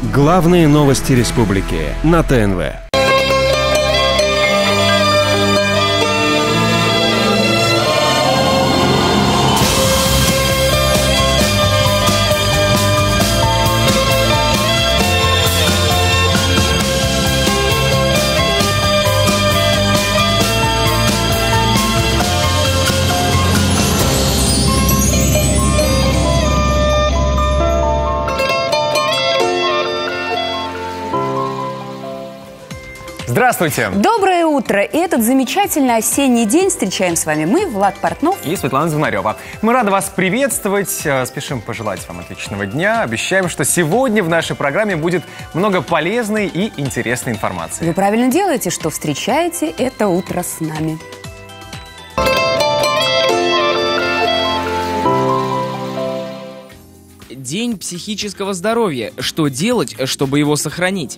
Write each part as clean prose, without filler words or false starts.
Главные новости республики на ТНВ. Здравствуйте! Доброе утро! И этот замечательный осенний день встречаем с вами мы, Влад Портнов и Светлана Звонарева. Мы рады вас приветствовать, спешим пожелать вам отличного дня. Обещаем, что сегодня в нашей программе будет много полезной и интересной информации. Вы правильно делаете, что встречаете это утро с нами. День психического здоровья. Что делать, чтобы его сохранить?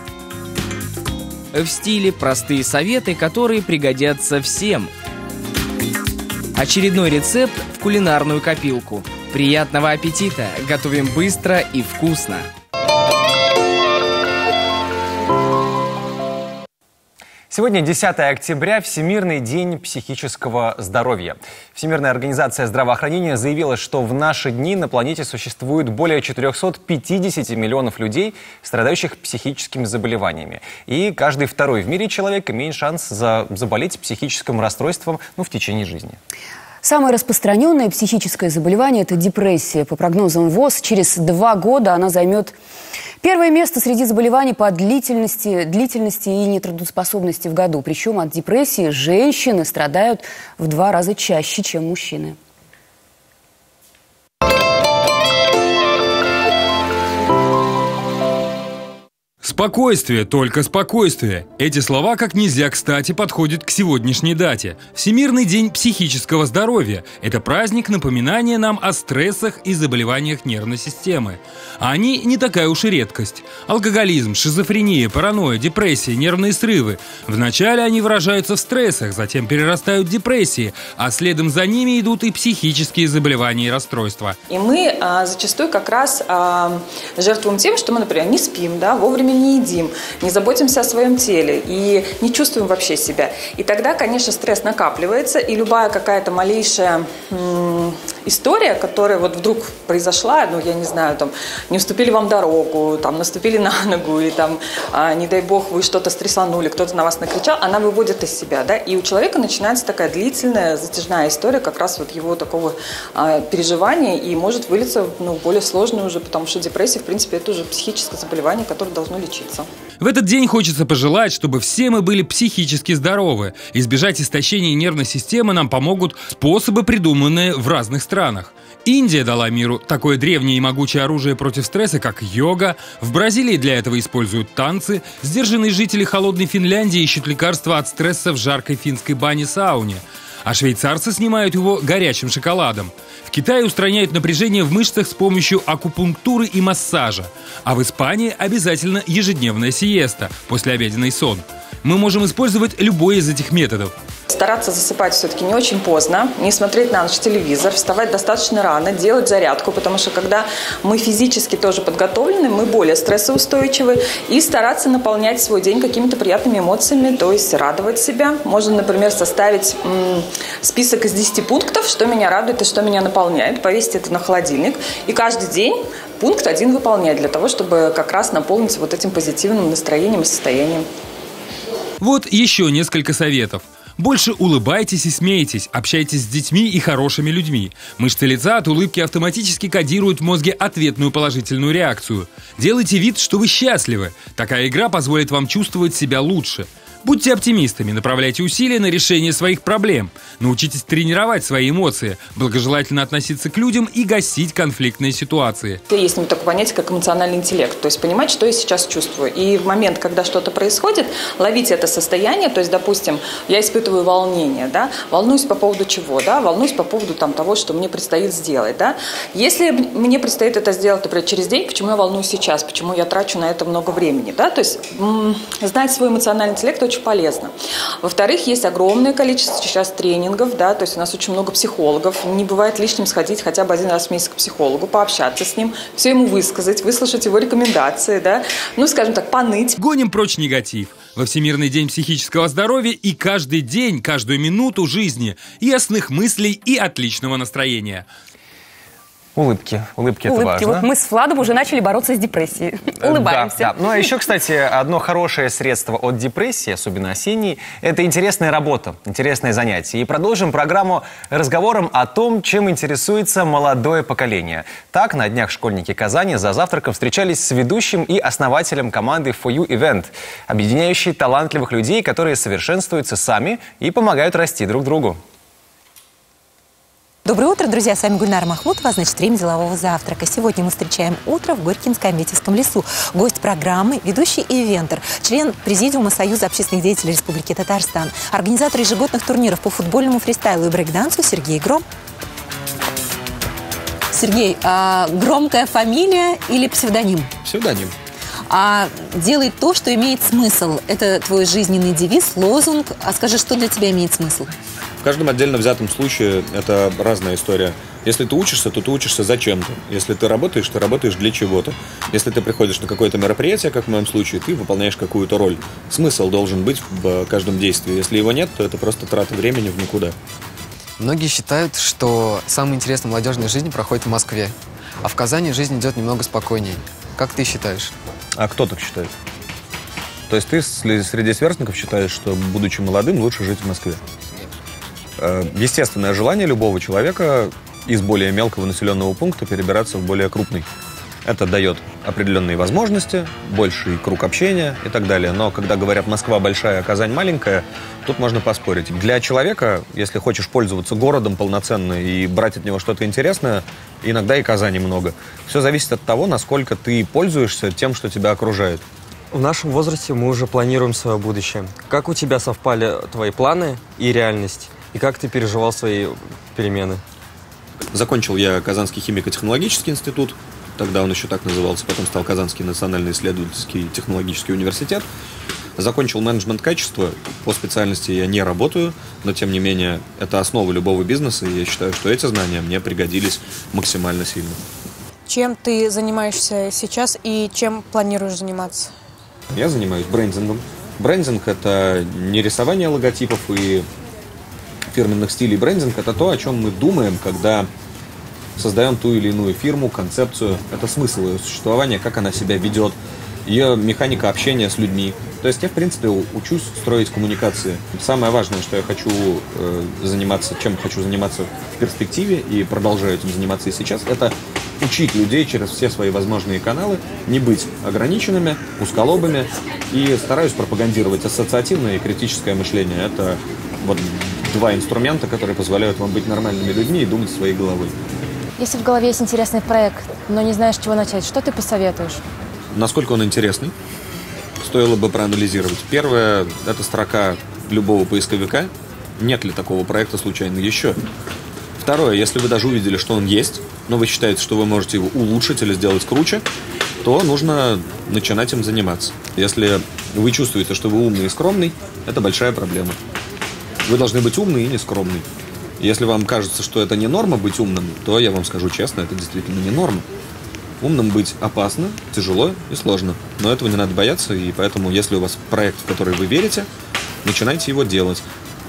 В стиле простые советы, которые пригодятся всем. Очередной рецепт в кулинарную копилку. Приятного аппетита! Готовим быстро и вкусно! Сегодня 10 октября, Всемирный день психического здоровья. Всемирная организация здравоохранения заявила, что в наши дни на планете существует более 450 миллионов людей, страдающих психическими заболеваниями. И каждый второй в мире человек имеет шанс заболеть психическим расстройством в течение жизни. Самое распространенное психическое заболевание – это депрессия. По прогнозам ВОЗ, через 2 года она займет первое место среди заболеваний по длительности и нетрудоспособности в году. Причем от депрессии женщины страдают в 2 раза чаще, чем мужчины. Спокойствие, только спокойствие. Эти слова как нельзя кстати подходят к сегодняшней дате. Всемирный день психического здоровья. Это праздник напоминания нам о стрессах и заболеваниях нервной системы. А они не такая уж и редкость. Алкоголизм, шизофрения, паранойя, депрессия, нервные срывы. Вначале они выражаются в стрессах, затем перерастают в депрессии, а следом за ними идут и психические заболевания и расстройства. И мы зачастую как раз жертвуем тем, что мы, например, не спим, вовремя не едим, не заботимся о своем теле и не чувствуем вообще себя. И тогда, конечно, стресс накапливается, и любая какая-то малейшая история, которая вот вдруг произошла, я не знаю, не уступили вам дорогу, наступили на ногу, или не дай бог, вы что-то стрессанули, кто-то на вас накричал, она выводит из себя, и у человека начинается такая длительная, затяжная история как раз вот его такого переживания и может вылиться в более сложную уже, потому что депрессия, в принципе, это уже психическое заболевание, которое должно лечиться. В этот день хочется пожелать, чтобы все мы были психически здоровы. Избежать истощения нервной системы нам помогут способы, придуманные в разных странах. Индия дала миру такое древнее и могучее оружие против стресса, как йога. В Бразилии для этого используют танцы. Сдержанные жители холодной Финляндии ищут лекарства от стресса в жаркой финской бане-сауне. А швейцарцы снимают его горячим шоколадом. В Китае устраняют напряжение в мышцах с помощью акупунктуры и массажа. А в Испании обязательно ежедневная сиеста, послеобеденный сон. Мы можем использовать любой из этих методов. Стараться засыпать все-таки не очень поздно, не смотреть на ночь телевизор, вставать достаточно рано, делать зарядку, потому что когда мы физически тоже подготовлены, мы более стрессоустойчивы, и стараться наполнять свой день какими-то приятными эмоциями, то есть радовать себя. Можно, например, составить список из 10 пунктов, что меня радует и что меня наполняет, повесить это на холодильник, и каждый день пункт 1 выполнять для того, чтобы как раз наполниться вот этим позитивным настроением и состоянием. Вот еще несколько советов. Больше улыбайтесь и смейтесь, общайтесь с детьми и хорошими людьми. Мышцы лица от улыбки автоматически кодируют в мозге ответную положительную реакцию. Делайте вид, что вы счастливы. Такая игра позволит вам чувствовать себя лучше. Будьте оптимистами, направляйте усилия на решение своих проблем. Научитесь тренировать свои эмоции, благожелательно относиться к людям и гасить конфликтные ситуации. Есть такое понятие, как эмоциональный интеллект. То есть понимать, что я сейчас чувствую. И в момент, когда что-то происходит, ловить это состояние. То есть, допустим, я испытываю волнение, волнуюсь по поводу чего, волнуюсь по поводу того, что мне предстоит сделать. Если мне предстоит это сделать, например, через день, почему я волнуюсь сейчас, почему я трачу на это много времени. То есть знать свой эмоциональный интеллект очень полезно. Во-вторых, есть огромное количество сейчас тренингов, да, то есть у нас очень много психологов. Не бывает лишним сходить хотя бы 1 раз в месяц к психологу, пообщаться с ним, все ему высказать, выслушать его рекомендации, да, ну, скажем так, поныть. Гоним прочь негатив. Во Всемирный день психического здоровья и каждый день, каждую минуту жизни ясных мыслей и отличного настроения. Улыбки это важно. Вот мы с Владом уже начали бороться с депрессией. Улыбаемся. Да. Ну а еще, кстати, одно хорошее средство от депрессии, особенно осенней, это интересная работа, интересное занятие. И продолжим программу разговором о том, чем интересуется молодое поколение. Так, на днях школьники Казани за завтраком встречались с ведущим и основателем команды For You Event, объединяющей талантливых людей, которые совершенствуются сами и помогают расти друг другу. Доброе утро, друзья! С вами Гульнара Махмутова, значит, время делового завтрака. Сегодня мы встречаем утро в Горькинско-Аметьевском лесу. Гость программы, ведущий ивентер, член Президиума Союза общественных деятелей Республики Татарстан, организатор ежегодных турниров по футбольному фристайлу и брейкдансу Сергей Гром. Сергей, громкая фамилия или псевдоним? Псевдоним. Делай то, что имеет смысл. Это твой жизненный девиз, лозунг. А скажи, что для тебя имеет смысл? В каждом отдельно взятом случае это разная история. Если ты учишься, то ты учишься зачем-то. Если ты работаешь для чего-то. Если ты приходишь на какое-то мероприятие, как в моем случае, ты выполняешь какую-то роль. Смысл должен быть в каждом действии. Если его нет, то это просто трата времени в никуда. Многие считают, что самая интересная молодежная жизнь проходит в Москве, а в Казани жизнь идет немного спокойнее. Как ты считаешь? А кто так считает? То есть ты среди сверстников считаешь, что, будучи молодым, лучше жить в Москве? Естественное желание любого человека из более мелкого населенного пункта перебираться в более крупный. Это дает определенные возможности, больший круг общения и так далее. Но когда говорят «Москва большая, а Казань маленькая», тут можно поспорить. Для человека, если хочешь пользоваться городом полноценно и брать от него что-то интересное, иногда и Казани много. Все зависит от того, насколько ты пользуешься тем, что тебя окружает. В нашем возрасте мы уже планируем свое будущее. Как у тебя совпали твои планы и реальность? И как ты переживал свои перемены? Закончил я Казанский химико-технологический институт. Тогда он еще так назывался. Потом стал Казанский национальный исследовательский технологический университет. Закончил менеджмент качества. По специальности я не работаю, но тем не менее это основа любого бизнеса. И я считаю, что эти знания мне пригодились максимально сильно. Чем ты занимаешься сейчас и чем планируешь заниматься? Я занимаюсь брендингом. Брендинг – это не рисование логотипов и фирменных стилей. Брендинг – это то, о чем мы думаем, когда создаем ту или иную фирму, концепцию. Это смысл ее существования, как она себя ведет, ее механика общения с людьми. То есть я, в принципе, учусь строить коммуникации. Самое важное, что я хочу заниматься, чем хочу заниматься в перспективе и продолжаю этим заниматься и сейчас, это учить людей через все свои возможные каналы не быть ограниченными, узколобыми, и стараюсь пропагандировать ассоциативное и критическое мышление. Это вот два инструмента, которые позволяют вам быть нормальными людьми и думать своей головой. Если в голове есть интересный проект, но не знаешь, с чего начать, что ты посоветуешь? Насколько он интересный, стоило бы проанализировать. Первое – это строка любого поисковика. Нет ли такого проекта случайно еще? Второе, если вы даже увидели, что он есть, но вы считаете, что вы можете его улучшить или сделать круче, то нужно начинать им заниматься. Если вы чувствуете, что вы умный и скромный, это большая проблема. Вы должны быть умный и не скромный. Если вам кажется, что это не норма быть умным, то я вам скажу честно, это действительно не норма. Умным быть опасно, тяжело и сложно. Но этого не надо бояться, и поэтому, если у вас проект, в который вы верите, начинайте его делать.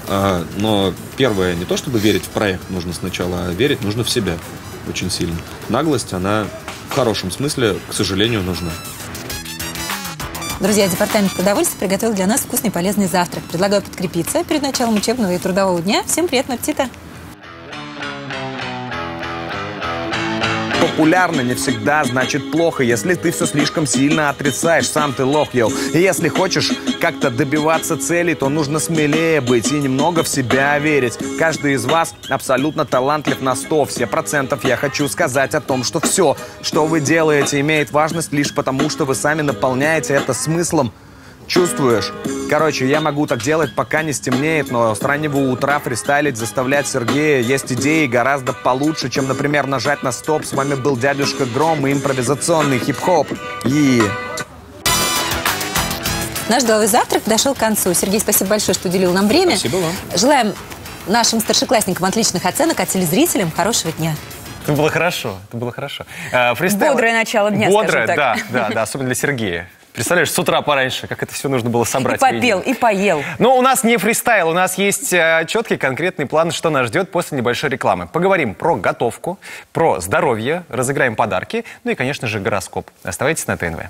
Но первое, не то чтобы верить в проект нужно сначала, а верить нужно в себя очень сильно. Наглость, она в хорошем смысле, к сожалению, нужна. Друзья, департамент продовольствия приготовил для нас вкусный и полезный завтрак. Предлагаю подкрепиться перед началом учебного и трудового дня. Всем приятного аппетита! Популярно не всегда значит плохо, если ты все слишком сильно отрицаешь, сам ты лох, йоу. И если хочешь как-то добиваться целей, то нужно смелее быть и немного в себя верить. Каждый из вас абсолютно талантлив на 100, все процентов. Я хочу сказать о том, что все, что вы делаете, имеет важность лишь потому, что вы сами наполняете это смыслом. Чувствуешь? Короче, я могу так делать, пока не стемнеет, но с раннего утра фристайлить, заставлять Сергея. Есть идеи гораздо получше, чем, например, нажать на стоп. С вами был дядюшка Гром и импровизационный хип-хоп. Наш деловой завтрак подошел к концу. Сергей, спасибо большое, что уделил нам время. Спасибо вам. Желаем нашим старшеклассникам отличных оценок, а телезрителям хорошего дня. Это было хорошо, это было хорошо. Бодрое начало дня, Бодрое, скажем так. да, особенно для Сергея. Представляешь, с утра пораньше, как это все нужно было собрать. И попел, и поел. Но у нас не фристайл, у нас есть четкий, конкретный план, что нас ждет после небольшой рекламы. Поговорим про готовку, про здоровье, разыграем подарки, ну и, конечно же, гороскоп. Оставайтесь на ТНВ.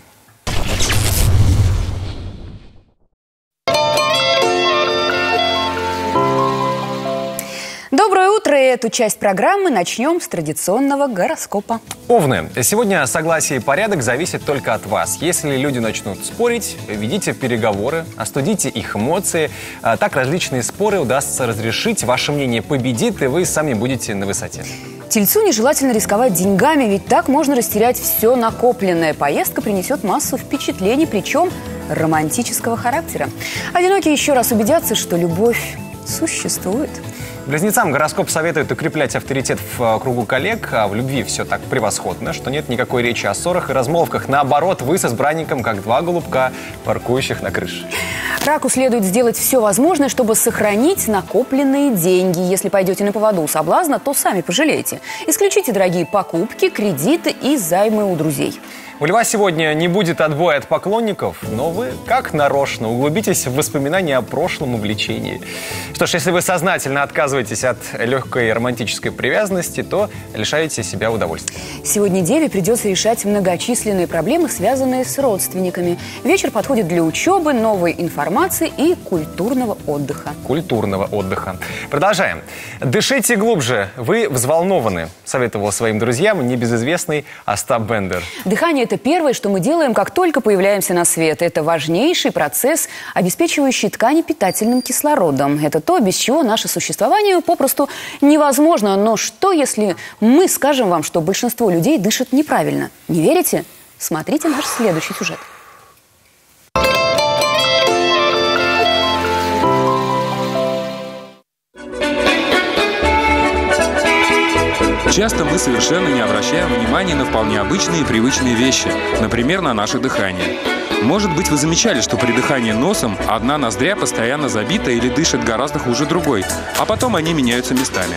Доброе утро, и эту часть программы начнем с традиционного гороскопа. Овны. Сегодня согласие и порядок зависят только от вас. Если люди начнут спорить, ведите переговоры, остудите их эмоции. Так различные споры удастся разрешить, ваше мнение победит, и вы сами будете на высоте. Тельцу нежелательно рисковать деньгами, ведь так можно растерять все накопленное. Поездка принесет массу впечатлений, причем романтического характера. Одинокие еще раз убедятся, что любовь существует. Близнецам гороскоп советует укреплять авторитет в кругу коллег, а в любви все так превосходно, что нет никакой речи о ссорах и размолвках. Наоборот, вы с избранником как два голубка, паркующих на крыше. Раку следует сделать все возможное, чтобы сохранить накопленные деньги. Если пойдете на поводу у соблазна, то сами пожалеете. Исключите дорогие покупки, кредиты и займы у друзей. У Льва сегодня не будет отбоя от поклонников, но вы, как нарочно, углубитесь в воспоминания о прошлом увлечении. Что ж, если вы сознательно отказываетесь от легкой романтической привязанности, то лишаете себя удовольствия. Сегодня Деве придется решать многочисленные проблемы, связанные с родственниками. Вечер подходит для учебы, новой информации и культурного отдыха. Продолжаем. Дышите глубже, вы взволнованы, советовал своим друзьям небезызвестный Остап Бендер. Дыхание – это первое, что мы делаем, как только появляемся на свет. Это важнейший процесс, обеспечивающий ткани питательным кислородом. Это то, без чего наше существование попросту невозможно. Но что, если мы скажем вам, что большинство людей дышат неправильно? Не верите? Смотрите наш следующий сюжет. Часто мы совершенно не обращаем внимания на вполне обычные и привычные вещи, например, на наше дыхание. Может быть, вы замечали, что при дыхании носом одна ноздря постоянно забита или дышит гораздо хуже другой, а потом они меняются местами.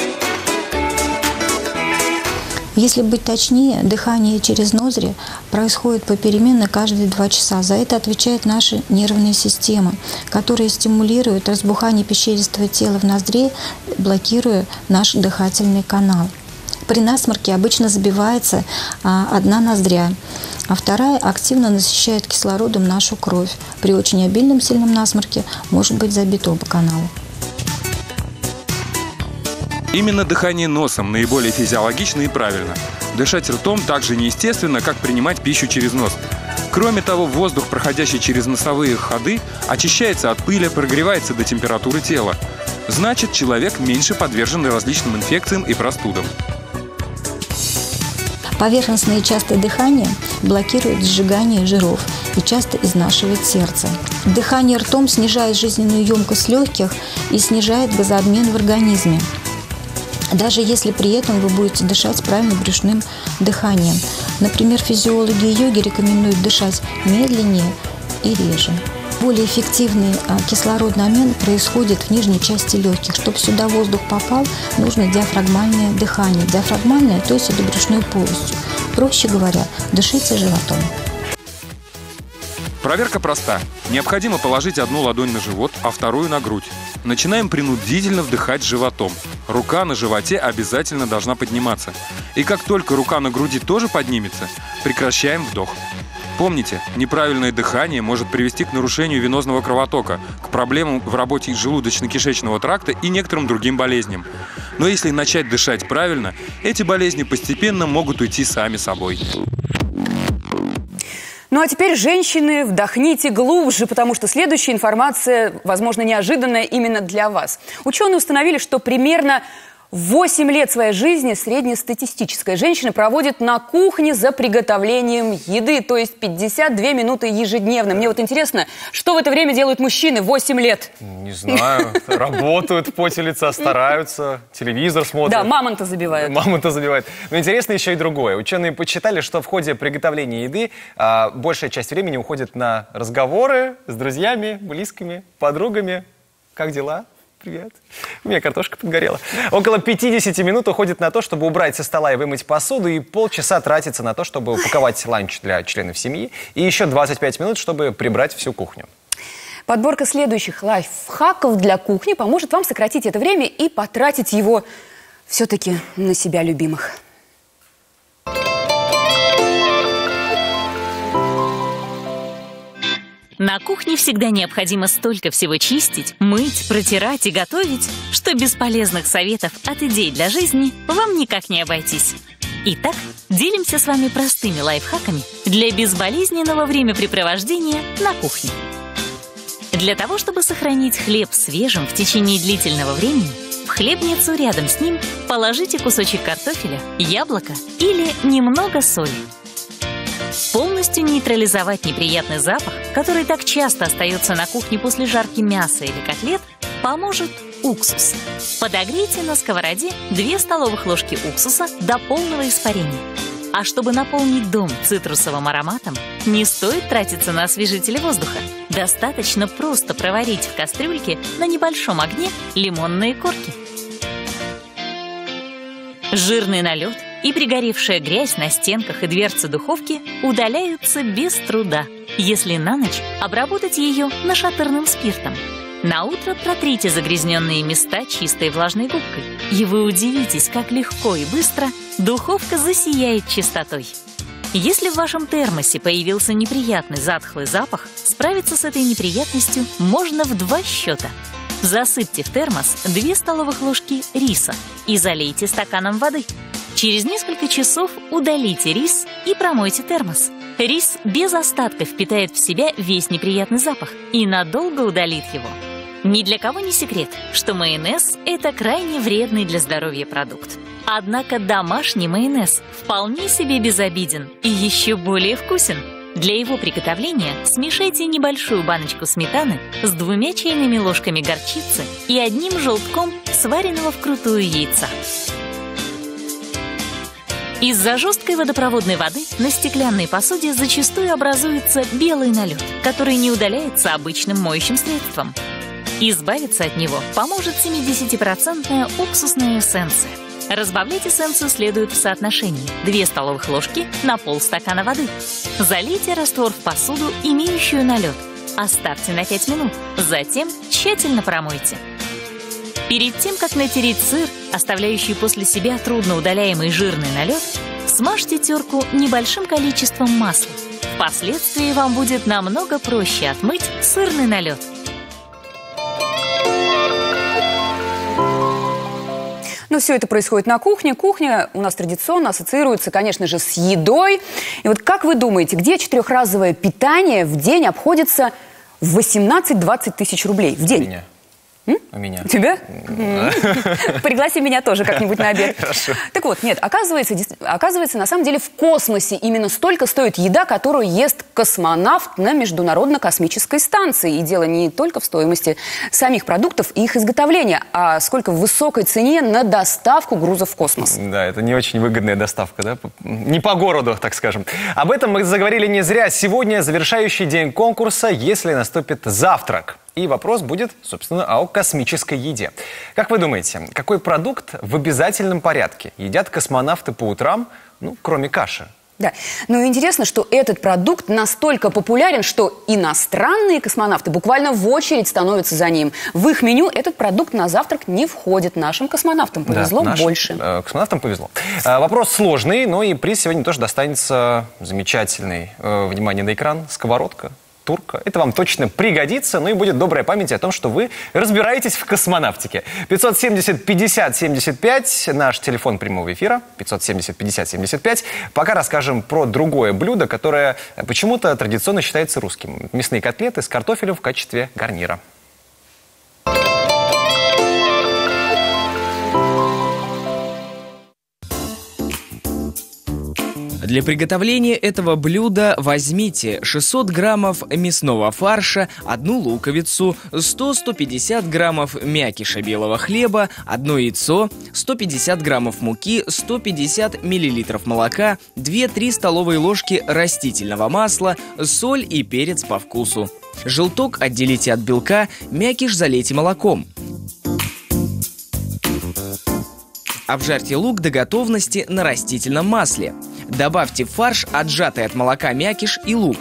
Если быть точнее, дыхание через ноздри происходит попеременно каждые 2 часа. За это отвечает наша нервная система, которая стимулирует разбухание пещеристого тела в ноздре, блокируя наш дыхательный канал. При насморке обычно забивается одна ноздря, а вторая активно насыщает кислородом нашу кровь. При очень обильном сильном насморке может быть забито оба канала. Именно дыхание носом наиболее физиологично и правильно. Дышать ртом так же неестественно, как принимать пищу через нос. Кроме того, воздух, проходящий через носовые ходы, очищается от пыли, прогревается до температуры тела. Значит, человек меньше подвержен различным инфекциям и простудам. Поверхностное и частое дыхание блокирует сжигание жиров и часто изнашивает сердце. Дыхание ртом снижает жизненную емкость легких и снижает газообмен в организме, даже если при этом вы будете дышать правильно брюшным дыханием. Например, физиологи и йоги рекомендуют дышать медленнее и реже. Более эффективный кислородный обмен происходит в нижней части легких. Чтобы сюда воздух попал, нужно диафрагмальное дыхание. Диафрагмальное, то есть это брюшной полостью. Проще говоря, дышите животом. Проверка проста. Необходимо положить одну ладонь на живот, а вторую на грудь. Начинаем принудительно вдыхать животом. Рука на животе обязательно должна подниматься. И как только рука на груди тоже поднимется, прекращаем вдох. Помните, неправильное дыхание может привести к нарушению венозного кровотока, к проблемам в работе желудочно-кишечного тракта и некоторым другим болезням. Но если начать дышать правильно, эти болезни постепенно могут уйти сами собой. Ну а теперь, женщины, вдохните глубже, потому что следующая информация, возможно, неожиданная именно для вас. Ученые установили, что примерно 8 лет своей жизни среднестатистическая женщина проводит на кухне за приготовлением еды, то есть 52 минуты ежедневно. Мне вот интересно, что в это время делают мужчины 8 лет? Не знаю, работают в поте лица, стараются, телевизор смотрят. Да, мамонта забивают. Мамонта забивают. Но интересно еще и другое. Ученые подсчитали, что в ходе приготовления еды большая часть времени уходит на разговоры с друзьями, близкими, подругами. Как дела? Привет. У меня картошка подгорела. Около 50 минут уходит на то, чтобы убрать со стола и вымыть посуду, и полчаса тратится на то, чтобы упаковать ланч для членов семьи, и еще 25 минут, чтобы прибрать всю кухню. Подборка следующих лайфхаков для кухни поможет вам сократить это время и потратить его все-таки на себя любимых. На кухне всегда необходимо столько всего чистить, мыть, протирать и готовить, что без полезных советов от идей для жизни вам никак не обойтись. Итак, делимся с вами простыми лайфхаками для безболезненного времяпрепровождения на кухне. Для того, чтобы сохранить хлеб свежим в течение длительного времени, в хлебницу рядом с ним положите кусочек картофеля, яблоко или немного соли. Полностью нейтрализовать неприятный запах, который так часто остается на кухне после жарки мяса или котлет, поможет уксус. Подогрейте на сковороде 2 столовых ложки уксуса до полного испарения. А чтобы наполнить дом цитрусовым ароматом, не стоит тратиться на освежители воздуха. Достаточно просто проварить в кастрюльке на небольшом огне лимонные корки. Жирный налет и пригоревшая грязь на стенках и дверце духовки удаляются без труда, если на ночь обработать ее нашатырным спиртом. На утро протрите загрязненные места чистой влажной губкой, и вы удивитесь, как легко и быстро духовка засияет чистотой. Если в вашем термосе появился неприятный затхлый запах, справиться с этой неприятностью можно в 2 счета. Засыпьте в термос 2 столовых ложки риса и залейте стаканом воды. Через несколько часов удалите рис и промойте термос. Рис без остатка впитает в себя весь неприятный запах и надолго удалит его. Ни для кого не секрет, что майонез – это крайне вредный для здоровья продукт. Однако домашний майонез вполне себе безобиден и еще более вкусен. Для его приготовления смешайте небольшую баночку сметаны с 2 чайными ложками горчицы и 1 желтком сваренного вкрутую яйца. Из-за жесткой водопроводной воды на стеклянной посуде зачастую образуется белый налет, который не удаляется обычным моющим средством. Избавиться от него поможет 70% уксусная эссенция. Разбавлять эссенцию следует в соотношении 2 столовых ложки на полстакана воды. Залейте раствор в посуду, имеющую налет. Оставьте на 5 минут, затем тщательно промойте. Перед тем, как натереть сыр, оставляющий после себя трудноудаляемый жирный налет, смажьте терку небольшим количеством масла. Впоследствии вам будет намного проще отмыть сырный налет. Но все это происходит на кухне. Кухня у нас традиционно ассоциируется, конечно же, с едой. И вот как вы думаете, где 4-разовое питание в день обходится в 18-20 тысяч рублей в день? У меня. У тебя? Пригласи меня тоже как-нибудь на обед. Хорошо. Так вот, нет, оказывается, на самом деле в космосе именно столько стоит еда, которую ест космонавт на Международно-космической станции. И дело не только в стоимости самих продуктов и их изготовления, а сколько в высокой цене на доставку грузов в космос. Да, это не очень выгодная доставка, да? Не по городу, так скажем. Об этом мы заговорили не зря. Сегодня завершающий день конкурса «Если наступит завтрак». И вопрос будет, собственно, о космической еде. Как вы думаете, какой продукт в обязательном порядке едят космонавты по утрам, ну, кроме каши? Да, но интересно, что этот продукт настолько популярен, что иностранные космонавты буквально в очередь становятся за ним. В их меню этот продукт на завтрак не входит. Нашим космонавтам повезло больше. Космонавтам повезло. Вопрос сложный, но и приз сегодня тоже достанется замечательный. Внимание на экран, сковородка. Турка. Это вам точно пригодится, ну и будет добрая память о том, что вы разбираетесь в космонавтике. 570-50-75, наш телефон прямого эфира, 570-50-75. Пока расскажем про другое блюдо, которое почему-то традиционно считается русским. Мясные котлеты с картофелем в качестве гарнира. Для приготовления этого блюда возьмите 600 граммов мясного фарша, 1 луковицу, 100-150 граммов мякиша белого хлеба, 1 яйцо, 150 граммов муки, 150 миллилитров молока, 2-3 столовые ложки растительного масла, соль и перец по вкусу. Желток отделите от белка, мякиш залейте молоком. Обжарьте лук до готовности на растительном масле. Добавьте в фарш отжатый от молока мякиш и лук.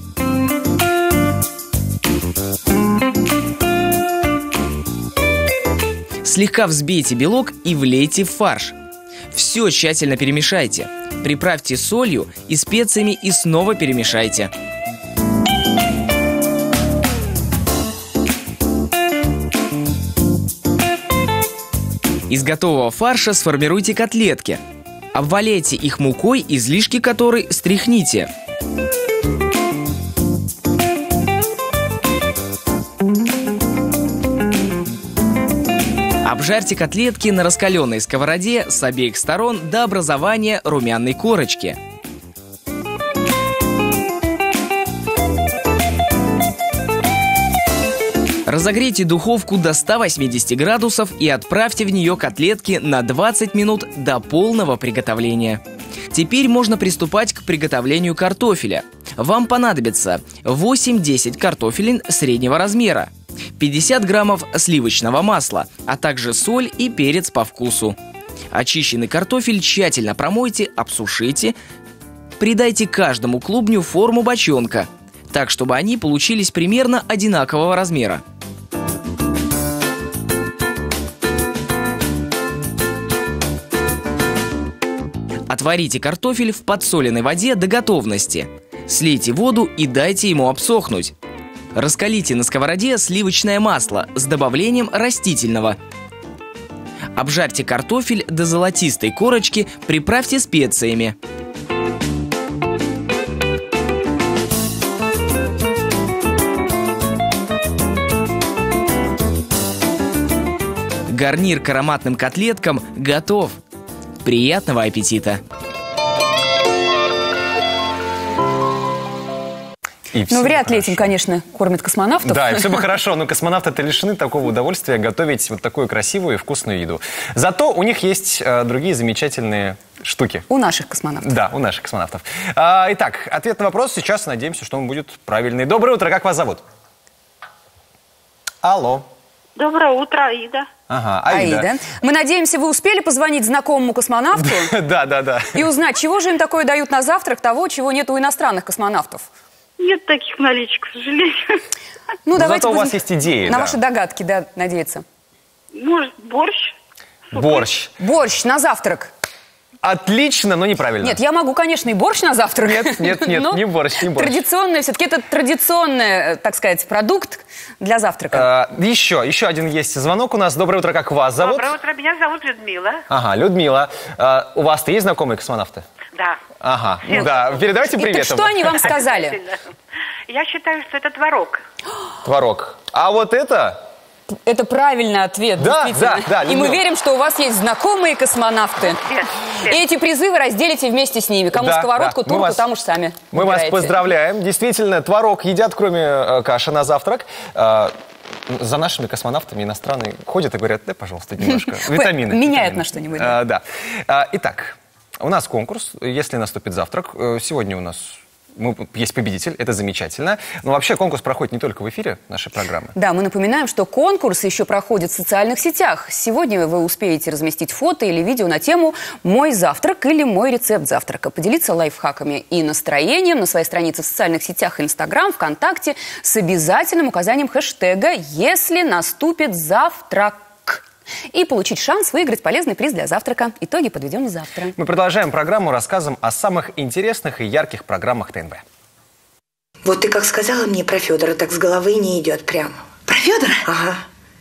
Слегка взбейте белок и влейте в фарш. Все тщательно перемешайте. Приправьте солью и специями и снова перемешайте. Из готового фарша сформируйте котлетки. Обваляйте их мукой, излишки которой стряхните. Обжарьте котлетки на раскаленной сковороде с обеих сторон до образования румяной корочки. Разогрейте духовку до 180 градусов и отправьте в нее котлетки на 20 минут до полного приготовления. Теперь можно приступать к приготовлению картофеля. Вам понадобится 8-10 картофелин среднего размера, 50 граммов сливочного масла, а также соль и перец по вкусу. Очищенный картофель тщательно промойте, обсушите, придайте каждому клубню форму бочонка, так чтобы они получились примерно одинакового размера. Отварите картофель в подсоленной воде до готовности. Слейте воду и дайте ему обсохнуть. Раскалите на сковороде сливочное масло с добавлением растительного. Обжарьте картофель до золотистой корочки, приправьте специями. Гарнир к ароматным котлеткам готов. Приятного аппетита! Ну, вряд ли этим, конечно, кормят космонавтов. Да, и все бы хорошо, но космонавты-то лишены такого удовольствия готовить вот такую красивую и вкусную еду. Зато у них есть другие замечательные штуки. У наших космонавтов. Да, у наших космонавтов. Итак, ответ на вопрос сейчас, надеемся, что он будет правильный. Доброе утро, как вас зовут? Алло. Доброе утро, Аида. Ага, Аида. Мы надеемся, вы успели позвонить знакомому космонавту? Да. И узнать, чего же им такое дают на завтрак, того, чего нет у иностранных космонавтов? Нет таких наличек, к сожалению. Ну, давайте зато у вас есть идеи. На ваши догадки, да, надеяться. Может, борщ? Борщ. Борщ на завтрак. Отлично, но неправильно. Нет, я могу, конечно, и борщ на завтрак. Нет, не борщ. Традиционный, все-таки это традиционный, так сказать, продукт для завтрака. Еще один есть звонок у нас. Доброе утро, как вас зовут? Доброе утро, меня зовут Людмила. Ага, Людмила. У вас-то есть знакомые космонавты? Да. Ага, да. Передавайте привет. Что они вам сказали? Я считаю, что это творог. Творог. А вот это... Это правильный ответ, да, действительно. Да, и мы верим, что у вас есть знакомые космонавты. И эти призы вы разделите вместе с ними. Кому сковородку, турку, там уж сами Мы вас поздравляем. Действительно, творог едят, кроме каши, на завтрак. За нашими космонавтами иностранные ходят и говорят: дай, пожалуйста, немножко витамины. Меняют на что-нибудь. Да. Итак, у нас конкурс. Если наступит завтрак, сегодня у нас... есть победитель, это замечательно. Но вообще конкурс проходит не только в эфире нашей программы. Да, мы напоминаем, что конкурс еще проходит в социальных сетях. Сегодня вы успеете разместить фото или видео на тему «Мой завтрак» или «Мой рецепт завтрака». Поделиться лайфхаками и настроением на своей странице в социальных сетях Инстаграм, ВКонтакте с обязательным указанием хэштега «Если наступит завтрак». И получить шанс выиграть полезный приз для завтрака. Итоги подведем завтра. Мы продолжаем программу рассказом о самых интересных и ярких программах ТНВ. Вот ты как сказала мне про Федора, так с головы не идет прямо. Про Федора? Ага.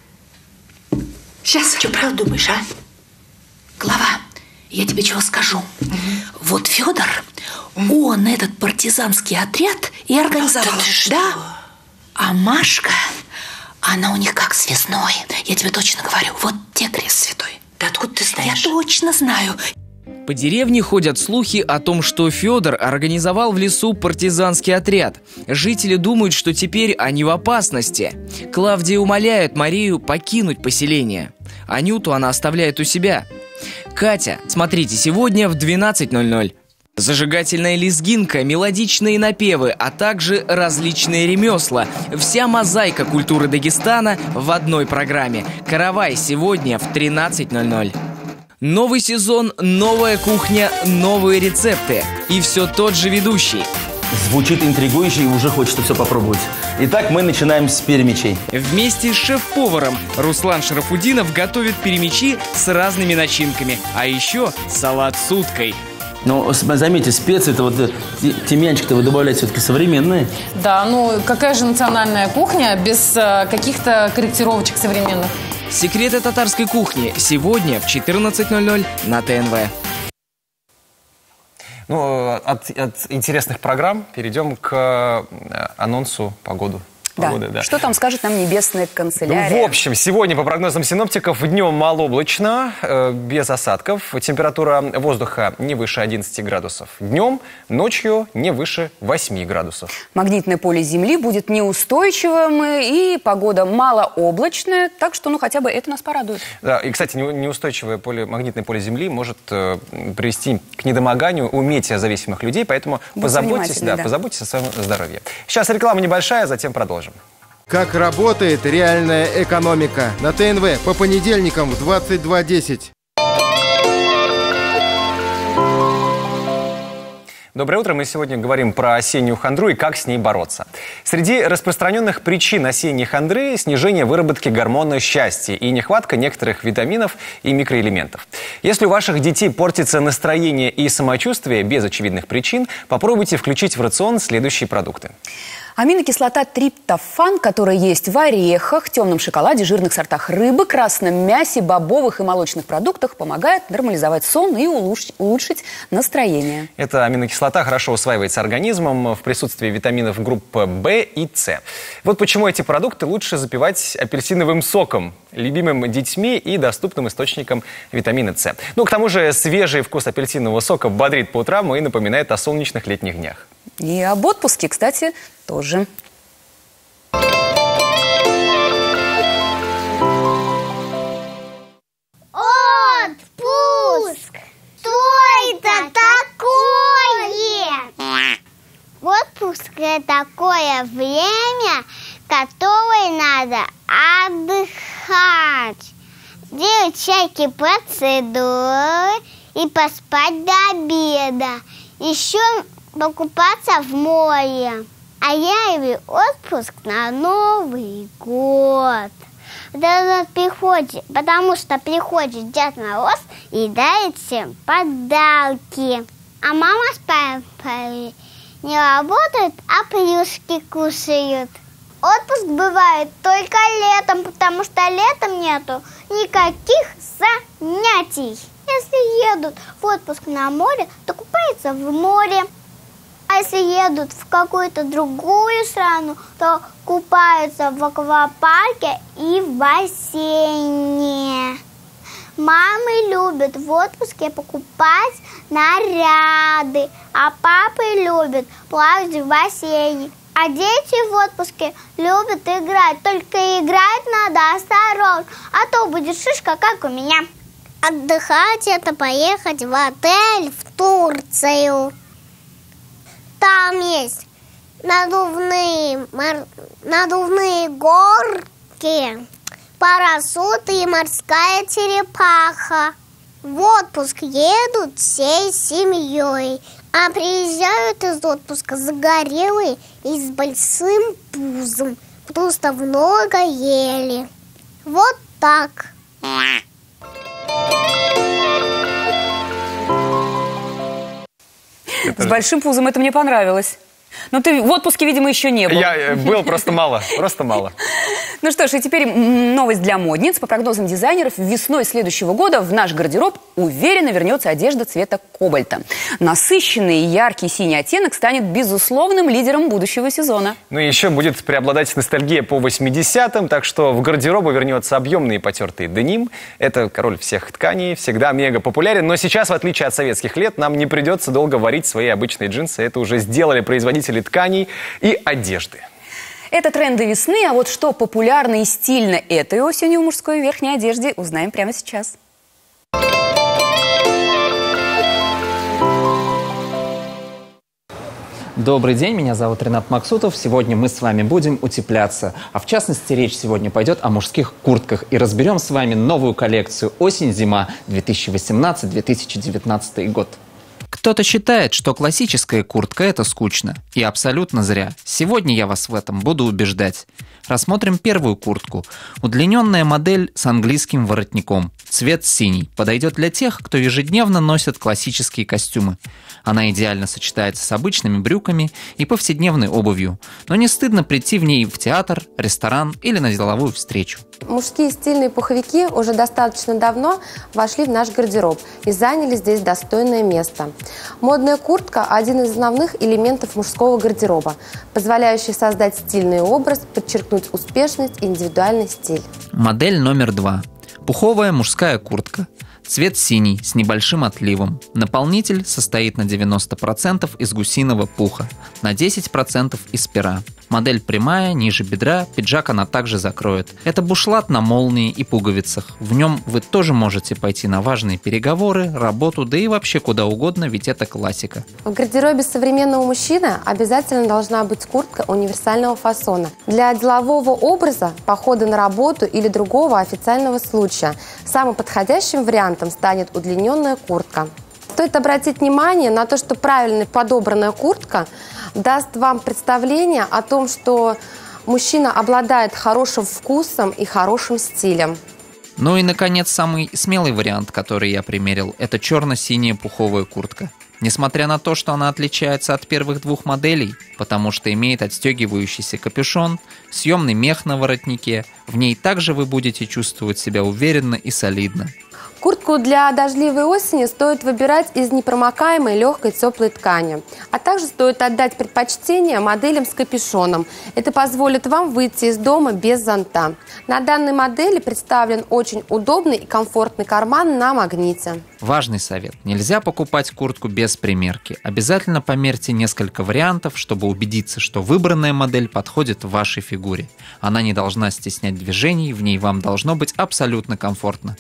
Сейчас. Что правда думаешь, а? Глава, я тебе чего скажу. Вот Федор, он этот партизанский отряд и организовал. Да? А Машка... Она у них как с весной. Я тебе точно говорю. Вот те крест святой. Да откуда ты знаешь? Я точно знаю. По деревне ходят слухи о том, что Федор организовал в лесу партизанский отряд. Жители думают, что теперь они в опасности. Клавдия умоляет Марию покинуть поселение. Анюту она оставляет у себя. Катя, смотрите, сегодня в 12:00. Зажигательная лезгинка, мелодичные напевы, а также различные ремесла. Вся мозаика культуры Дагестана в одной программе. Каравай сегодня в 13:00. Новый сезон, новая кухня, новые рецепты. И все тот же ведущий. Звучит интригующе и уже хочется все попробовать. Итак, мы начинаем с перемечей. Вместе с шеф-поваром Руслан Шарафудинов готовит перемечи с разными начинками. А еще салат с уткой. Но заметьте, специи-то вот тимьянчик-то вы добавляете все-таки современные. Да, ну какая же национальная кухня без каких-то корректировочек современных? Секреты татарской кухни сегодня в 14:00 на ТНВ. Ну, от интересных программ перейдем к анонсу погоды. Да. Что там скажет нам небесная канцелярия? Ну, в общем, сегодня, по прогнозам синоптиков, днем малооблачно, без осадков. Температура воздуха не выше 11 градусов днем, ночью не выше 8 градусов. Магнитное поле Земли будет неустойчивым, и погода малооблачная, так что, хотя бы это нас порадует. Да, и, кстати, неустойчивое магнитное поле Земли может привести к недомоганию у метеозависимых людей, поэтому позаботьтесь о своем здоровье. Сейчас реклама небольшая, затем продолжим. Как работает реальная экономика. На ТНВ по понедельникам в 22:10. Доброе утро. Мы сегодня говорим про осеннюю хандру и как с ней бороться. Среди распространенных причин осенней хандры – снижение выработки гормона счастья и нехватка некоторых витаминов и микроэлементов. Если у ваших детей портится настроение и самочувствие без очевидных причин, попробуйте включить в рацион следующие продукты. Аминокислота триптофан, которая есть в орехах, темном шоколаде, жирных сортах рыбы, красном мясе, бобовых и молочных продуктах, помогает нормализовать сон и улучшить настроение. Эта аминокислота хорошо усваивается организмом в присутствии витаминов группы В и С. Вот почему эти продукты лучше запивать апельсиновым соком, любимым детьми и доступным источником витамина С. К тому же свежий вкус апельсинового сока бодрит по утрам и напоминает о солнечных летних днях. И об отпуске, кстати, тоже. Отпуск! Что это такое? Отпуск – это такое время, которое надо отдыхать, делать всякие процедуры и поспать до обеда. Еще покупаться в море. А я люблю отпуск на Новый год. Потому что приходит Дед Мороз и дает всем подарки. А мама с папой не работают, а плюшки кушают. Отпуск бывает только летом, потому что летом нету никаких занятий. Если едут в отпуск на море, то купаются в море. А если едут в какую-то другую страну, то купаются в аквапарке и в бассейне. Мамы любят в отпуске покупать наряды, а папы любят плавать в бассейне. А дети в отпуске любят играть, только играть надо осторожно, а то будет шишка, как у меня. Отдыхать – это поехать в отель в Турцию. Там есть надувные горки, парашюты и морская черепаха. В отпуск едут всей семьей, а приезжают из отпуска загорелые и с большим пузом, потому что много ели. Вот так. С большим пузом это мне понравилось. Но ты в отпуске, видимо, еще не был. Я был, просто мало. Ну что ж, и теперь новость для модниц. По прогнозам дизайнеров, весной следующего года в наш гардероб уверенно вернется одежда цвета кобальта. Насыщенный и яркий синий оттенок станет безусловным лидером будущего сезона. Ну и еще будет преобладать ностальгия по 80-м, так что в гардеробу вернется объемный и потертый деним. Это король всех тканей, всегда мега популярен. Но сейчас, в отличие от советских лет, нам не придется долго варить свои обычные джинсы. Это уже сделали производители тканей и одежды. Это тренды весны, а вот что популярно и стильно этой осенью в мужской верхней одежде, узнаем прямо сейчас. Добрый день, меня зовут Ренат Максутов. Сегодня мы с вами будем утепляться. А в частности, речь сегодня пойдет о мужских куртках. И разберем с вами новую коллекцию «Осень-зима» 2018-2019 год. Кто-то считает, что классическая куртка – это скучно. И абсолютно зря. Сегодня я вас в этом буду убеждать. Рассмотрим первую куртку. Удлиненная модель с английским воротником. Цвет синий. Подойдет для тех, кто ежедневно носит классические костюмы. Она идеально сочетается с обычными брюками и повседневной обувью. Но не стыдно прийти в ней в театр, ресторан или на деловую встречу. Мужские стильные пуховики уже достаточно давно вошли в наш гардероб и заняли здесь достойное место. Модная куртка – один из основных элементов мужского гардероба, позволяющий создать стильный образ, подчеркнуть успешность и индивидуальный стиль. Модель номер 2. Пуховая мужская куртка. Цвет синий с небольшим отливом. Наполнитель состоит на 90% из гусиного пуха, на 10% из пера. Модель прямая, ниже бедра, пиджак она также закроет. Это бушлат на молнии и пуговицах. В нем вы тоже можете пойти на важные переговоры, работу, да и вообще куда угодно, ведь это классика. В гардеробе современного мужчины обязательно должна быть куртка универсального фасона. Для делового образа, похода на работу или другого официального случая самым подходящим вариантом станет удлиненная куртка. Стоит обратить внимание на то, что правильно подобранная куртка даст вам представление о том, что мужчина обладает хорошим вкусом и хорошим стилем. Ну и, наконец, самый смелый вариант, который я примерил, это черно-синяя пуховая куртка. Несмотря на то, что она отличается от первых двух моделей, потому что имеет отстегивающийся капюшон, съемный мех на воротнике, в ней также вы будете чувствовать себя уверенно и солидно. Куртку для дождливой осени стоит выбирать из непромокаемой легкой теплой ткани. А также стоит отдать предпочтение моделям с капюшоном. Это позволит вам выйти из дома без зонта. На данной модели представлен очень удобный и комфортный карман на магните. Важный совет. Нельзя покупать куртку без примерки. Обязательно померьте несколько вариантов, чтобы убедиться, что выбранная модель подходит вашей фигуре. Она не должна стеснять движений, в ней вам должно быть абсолютно комфортно.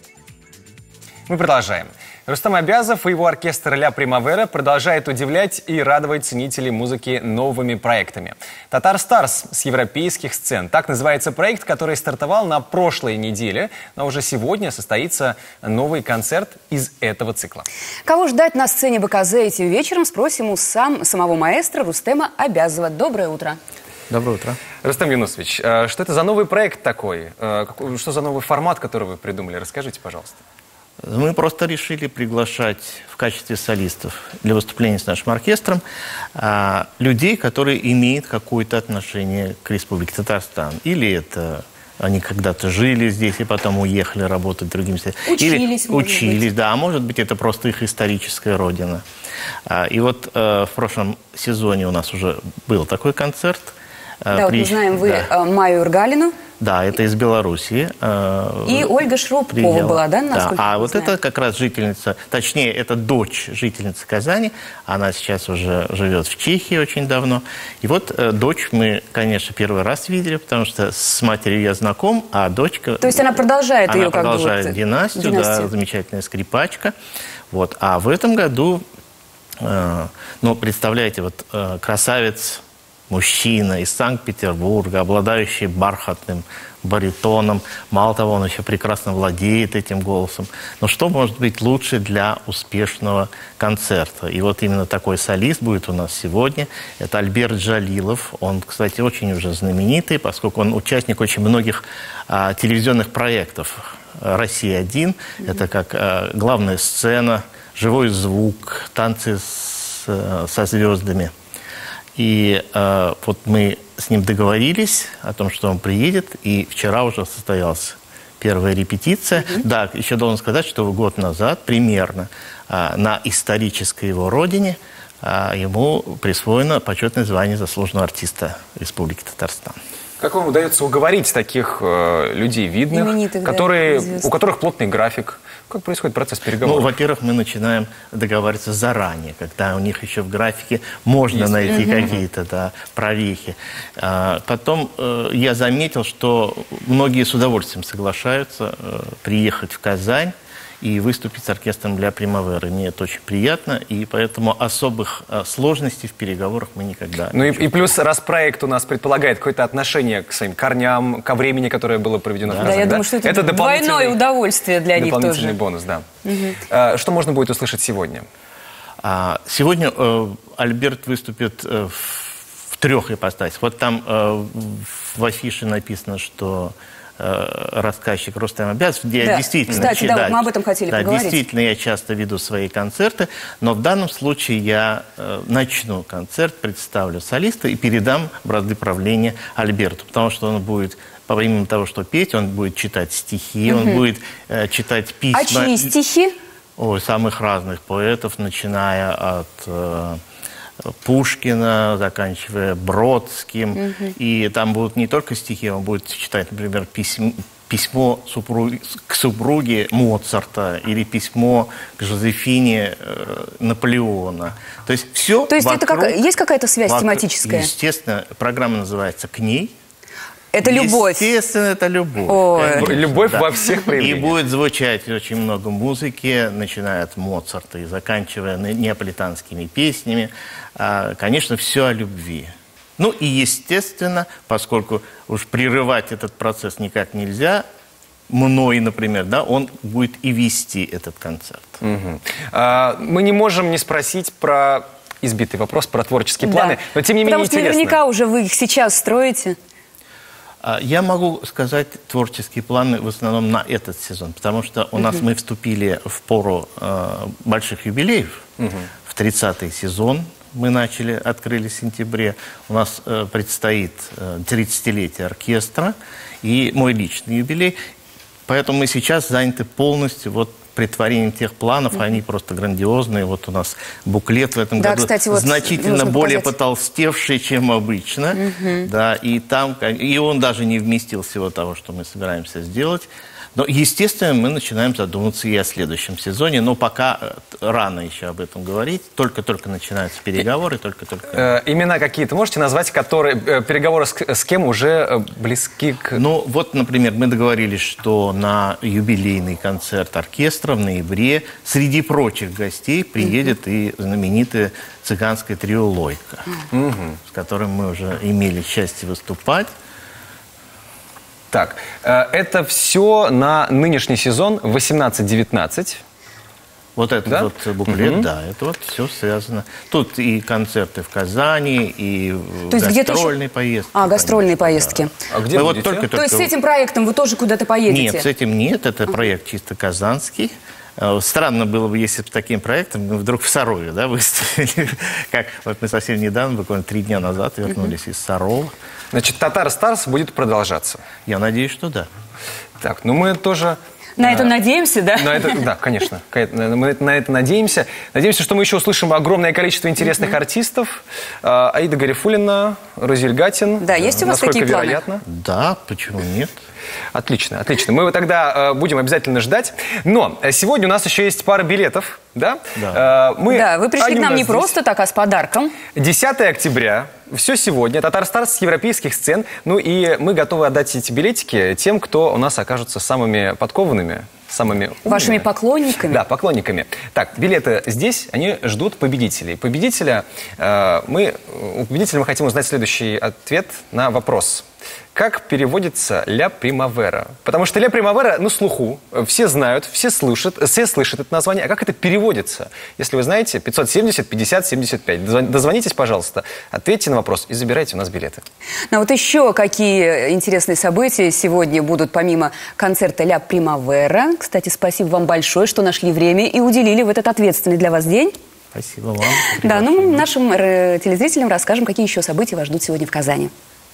Мы продолжаем. Рустам Абязов и его оркестр «Ля Примавера» продолжает удивлять и радовать ценителей музыки новыми проектами. «Татар Старс» с европейских сцен. Так называется проект, который стартовал на прошлой неделе, но уже сегодня состоится новый концерт из этого цикла. Кого ждать на сцене БКЗ этим вечером, спросим у самого маэстро Рустема Абязова. Доброе утро. Доброе утро. Рустам Юнусович, что это за новый проект такой? Что за новый формат, который вы придумали? Расскажите, пожалуйста. Мы просто решили приглашать в качестве солистов для выступления с нашим оркестром людей, которые имеют какое-то отношение к Республике Татарстан. Или это они когда-то жили здесь и потом уехали работать другими странами. Учились, да. А может быть, это просто их историческая родина. И вот в прошлом сезоне у нас уже был такой концерт. Да, вот мы знаем, вы Майю Иргалину. Да, это из Белоруссии. И Ольга Шрубкова была, да, насколько да. А вот это как раз жительница, точнее, это дочь жительницы Казани. Она сейчас уже живет в Чехии очень давно. И вот дочь мы, конечно, первый раз видели, потому что с матерью я знаком, а дочка... То есть она продолжает ее как бы... Она продолжает династию, да, замечательная скрипачка. Вот. А в этом году, ну, представляете, вот красавец... Мужчина из Санкт-Петербурга, обладающий бархатным баритоном. Мало того, он еще прекрасно владеет этим голосом. Но что может быть лучше для успешного концерта? И вот именно такой солист будет у нас сегодня. Это Альберт Джалилов. Он, кстати, очень уже знаменитый, поскольку он участник очень многих телевизионных проектов. «Россия-1» это как главная сцена, живой звук, танцы со звездами. И вот мы с ним договорились о том, что он приедет, и вчера уже состоялась первая репетиция. Да, еще должен сказать, что год назад примерно на исторической его родине ему присвоено почетное звание заслуженного артиста Республики Татарстан. Как вам удается уговорить таких людей видных, у которых плотный график? Как происходит процесс переговоров? Ну, во-первых, мы начинаем договариваться заранее, когда у них еще в графике можно найти какие-то провихи. Потом я заметил, что многие с удовольствием соглашаются приехать в Казань и выступить с оркестром «Ля Примаверы». Мне это очень приятно, и поэтому особых сложностей в переговорах мы никогда не и плюс, раз проект у нас предполагает какое-то отношение к своим корням, ко времени, которое было проведено в Казани. Да, я думаю, что это двойное удовольствие для них тоже. Дополнительный бонус, да. Что можно будет услышать сегодня? Сегодня Альберт выступит в 3 ипостасях. Вот там в афише написано, что рассказчик Рустам Абязов, где я действительно... Кстати, вот мы об этом хотели поговорить. Действительно, я часто веду свои концерты, но в данном случае я начну концерт, представлю солиста и передам бразды правления Альберту, потому что он будет, помимо того, что петь, он будет читать стихи, он будет читать письма. А чьи стихи? Ой, самых разных поэтов, начиная от Пушкина, заканчивая Бродским. И там будут не только стихи, он будет читать, например, письмо к супруге Моцарта или письмо к Жозефине Наполеона. То есть все. То есть есть какая-то связь тематическая? Естественно, программа называется «К ней». Это любовь. Естественно, это любовь. Любовь во всех проявлениях. И будет звучать очень много музыки, начиная от Моцарта и заканчивая неаполитанскими песнями. Конечно, все о любви. Ну и, естественно, поскольку уж прерывать этот процесс никак нельзя, мной, например, он будет и вести этот концерт. Мы не можем не спросить про избитый вопрос, про творческие планы, но тем не менее интересно. Потому что наверняка уже вы их сейчас строите. Я могу сказать творческие планы в основном на этот сезон, потому что у нас мы вступили в пору больших юбилеев. В 30-й сезон мы открыли в сентябре. У нас предстоит 30-летие оркестра и мой личный юбилей. Поэтому мы сейчас заняты полностью претворением тех планов, они просто грандиозные. Вот у нас буклет в этом году, кстати, значительно более потолстевший, чем обычно. И он даже не вместил всего того, что мы собираемся сделать. Но, естественно, мы начинаем задумываться и о следующем сезоне, но пока рано еще об этом говорить. Только-только начинаются переговоры, только-только... Имена какие-то можете назвать, переговоры с кем уже близки к... Ну, вот, например, мы договорились, что на юбилейный концерт оркестра в ноябре среди прочих гостей приедет и знаменитое цыганское трио «Лойка», с которым мы уже имели счастье выступать. Так, это все на нынешний сезон 18-19. Вот этот буклет, это вот все связано. Тут и концерты в Казани, и гастрольные поездки. Гастрольные поездки. А где вы только... То есть с этим проектом вы тоже куда-то поедете? Нет, с этим нет. Это проект чисто казанский. Странно было бы, если бы таким проектом мы вдруг в Сарове выступили. Как вот мы совсем недавно, буквально 3 дня назад, вернулись из Сарова. Значит, «Татар Старс» будет продолжаться? Я надеюсь, что да. Так, мы тоже... На это надеемся, да? Да, конечно. Мы на это надеемся. Надеемся, что мы еще услышим огромное количество интересных артистов. Аида Гарифуллина, Розель Гатин. Да, есть у вас такие планы? Вероятно. Да, почему нет? Отлично, отлично. Мы тогда будем обязательно ждать. Но сегодня у нас еще есть пара билетов. Да? Вы пришли к нам не просто так, а с подарком. 10 октября. Все сегодня. «Татар Старс» с европейских сцен. Ну и мы готовы отдать эти билетики тем, кто у нас окажутся самыми подкованными, самыми умными. Вашими поклонниками? Да, поклонниками. Так, билеты здесь, они ждут победителей. У победителя мы хотим узнать следующий ответ на вопрос. Как переводится «Ля Примавера»? Потому что «Ля Примавера» на слуху, все знают, все слышат это название. А как это переводится? Если вы знаете, 570-50-75. Дозвонитесь, пожалуйста, ответьте на вопрос и забирайте у нас билеты. Ну вот еще какие интересные события сегодня будут помимо концерта «Ля Примавера». Кстати, спасибо вам большое, что нашли время и уделили в этот ответственный для вас день. Спасибо вам. Да, ну мы нашим телезрителям расскажем, какие еще события вас ждут сегодня в Казани.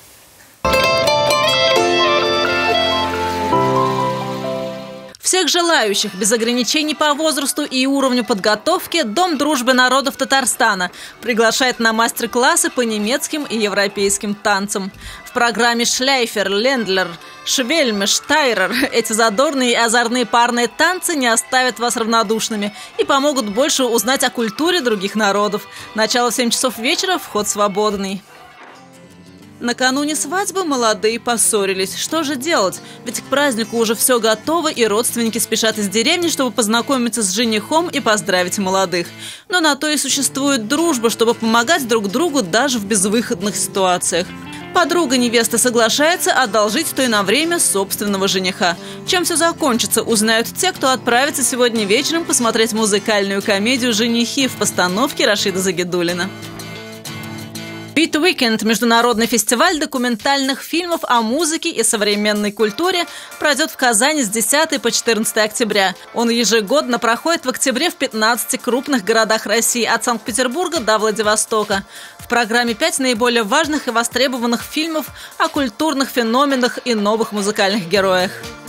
Всех желающих, без ограничений по возрасту и уровню подготовки, Дом дружбы народов Татарстана приглашает на мастер-классы по немецким и европейским танцам. В программе «Шляйфер», «Лендлер», «Швельме», «Штайрер» эти задорные и озорные парные танцы не оставят вас равнодушными и помогут больше узнать о культуре других народов. Начало в 7 часов вечера, вход свободный. Накануне свадьбы молодые поссорились. Что же делать? Ведь к празднику уже все готово, и родственники спешат из деревни, чтобы познакомиться с женихом и поздравить молодых. Но на то и существует дружба, чтобы помогать друг другу даже в безвыходных ситуациях. Подруга невесты соглашается одолжить той на время собственного жениха. Чем все закончится, узнают те, кто отправится сегодня вечером посмотреть музыкальную комедию «Женихи» в постановке Рашида Загидуллина. Beat Weekend – международный фестиваль документальных фильмов о музыке и современной культуре пройдет в Казани с 10 по 14 октября. Он ежегодно проходит в октябре в 15 крупных городах России, от Санкт-Петербурга до Владивостока. В программе 5 наиболее важных и востребованных фильмов о культурных феноменах и новых музыкальных героях.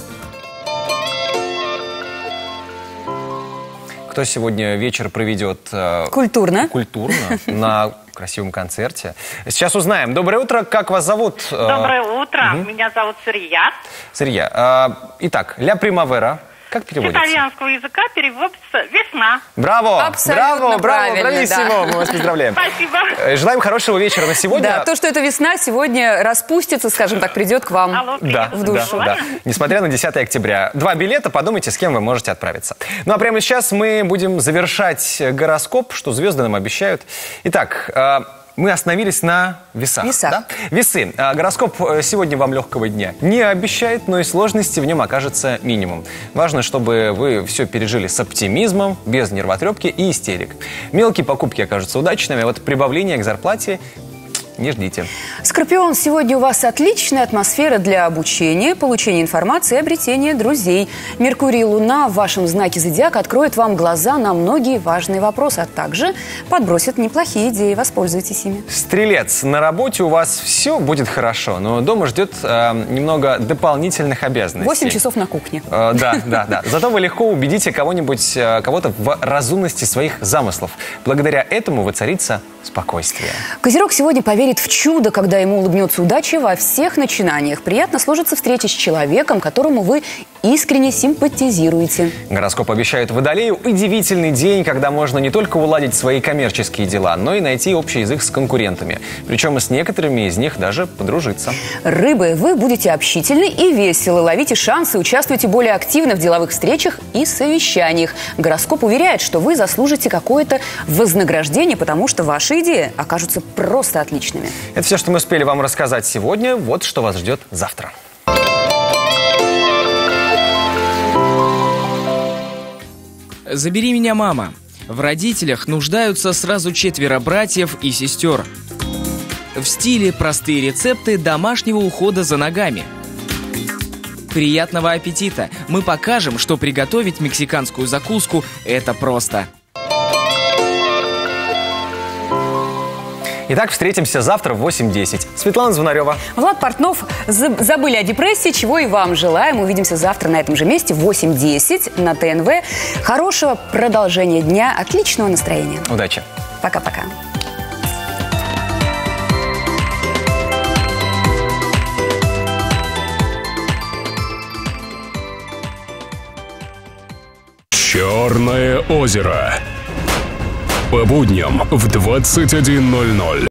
Кто сегодня вечер проведет культурно на красивом концерте? Сейчас узнаем. Доброе утро. Как вас зовут? Доброе утро. Меня зовут Сырья. Сырья. Итак, «Ля Примавера». Как переводится? С итальянского языка переводится «весна». Браво! Абсолютно браво! Брависсимо! Да. Мы вас поздравляем. Спасибо. Желаем хорошего вечера на сегодня. Да, то, что это весна, сегодня распустится, скажем так, придет к вам в душу. Да. Несмотря на 10 октября. 2 билета, подумайте, с кем вы можете отправиться. Ну а прямо сейчас мы будем завершать гороскоп, что звезды нам обещают. Итак, мы остановились на весах. Да? Весы. Гороскоп сегодня вам легкого дня не обещает, но и сложности в нем окажется минимум. Важно, чтобы вы все пережили с оптимизмом, без нервотрепки и истерик. Мелкие покупки окажутся удачными, а вот прибавление к зарплате не ждите. Скорпион, сегодня у вас отличная атмосфера для обучения, получения информации и обретения друзей. Меркурий и Луна в вашем знаке зодиака откроют вам глаза на многие важные вопросы, а также подбросят неплохие идеи. Воспользуйтесь ими. Стрелец, на работе у вас все будет хорошо, но дома ждет немного дополнительных обязанностей. 8 часов на кухне. Да. Зато вы легко убедите кого-то в разумности своих замыслов. Благодаря этому воцарится спокойствие. Козерог сегодня поверит в чудо, когда ему улыбнется удача во всех начинаниях. Приятно сложится встреча с человеком, которому вы искренне симпатизируете. Гороскоп обещает Водолею удивительный день, когда можно не только уладить свои коммерческие дела, но и найти общий язык с конкурентами. Причем и с некоторыми из них даже подружиться. Рыбы, вы будете общительны и веселы, ловите шансы, участвуйте более активно в деловых встречах и совещаниях. Гороскоп уверяет, что вы заслужите какое-то вознаграждение, потому что ваши идеи окажутся просто отличными. Это все, что мы успели вам рассказать сегодня. Вот что вас ждет завтра. «Забери меня, мама». В родителях нуждаются сразу 4 братьев и сестер. В стиле простые рецепты домашнего ухода за ногами. Приятного аппетита! Мы покажем, что приготовить мексиканскую закуску – это просто. Итак, встретимся завтра в 8:10. Светлана Звонарева. Влад Портнов. Забыли о депрессии, чего и вам желаем. Увидимся завтра на этом же месте в 8:10 на ТНВ. Хорошего продолжения дня, отличного настроения. Удачи. Пока-пока. «Черное озеро». По будням в 21:00.